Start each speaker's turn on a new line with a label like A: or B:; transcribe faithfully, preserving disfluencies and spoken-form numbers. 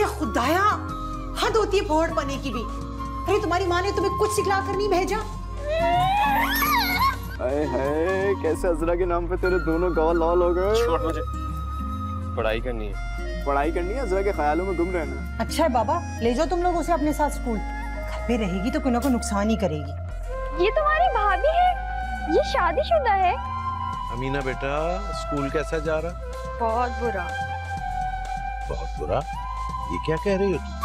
A: अरे खुदाया, हद होती है फोड़ पने की भी। अरे तुम्हारी माँ ने तुम्हें कुछ सिखला कर नहीं भेजा?
B: हाय हाय, कैसे अजरा के नाम पे तेरे दोनों गवाह लाल हो गए।
C: छोड़, मुझे पढ़ाई करनी है।
B: पढ़ाई करनी है, अजरा के ख्यालों में गुम रहना।
A: अच्छा है बाबा, ले जाओ तुम लोग उसे अपने साथ स्कूल। घर पे रहेगी तो कोई ना कोई नुकसान ही करेगी।
D: ये तुम्हारी भाभी है? ये शादीशुदा है?
E: अमीना बेटा, स्कूल कैसा जा रहा?
D: बहुत बुरा।
E: बहुत बुरा? ये क्या कह रही हो तुम?